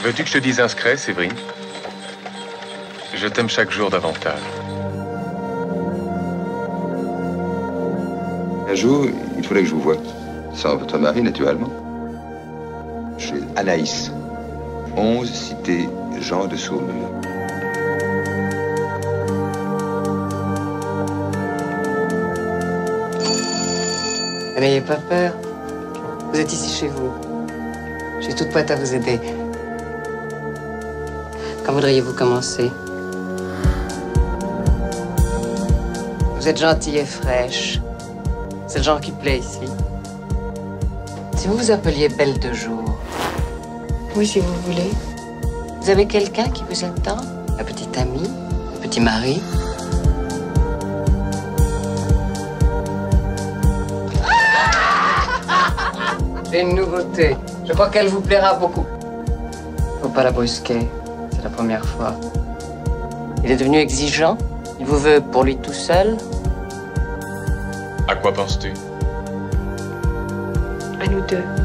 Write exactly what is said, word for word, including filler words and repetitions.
Veux-tu que je te dise un secret, Séverine? Je t'aime chaque jour davantage. Un jour, il faudrait que je vous voie. Sans votre mari, naturellement. Chez Anaïs. onze cité Jean de Saumur. N'ayez pas peur. Vous êtes ici chez vous. Je suis toute prête à vous aider. Quand voudriez-vous commencer? Vous êtes gentille et fraîche. C'est le genre qui plaît ici. Si vous vous appeliez Belle de Jour. Oui, si vous voulez. Vous avez quelqu'un qui vous attend? Un petit ami? Un petit mari? J'ai une nouveauté. Je crois qu'elle vous plaira beaucoup. Faut pas la brusquer. C'est la première fois. Il est devenu exigeant. Il vous veut pour lui tout seul. À quoi penses-tu? À nous deux.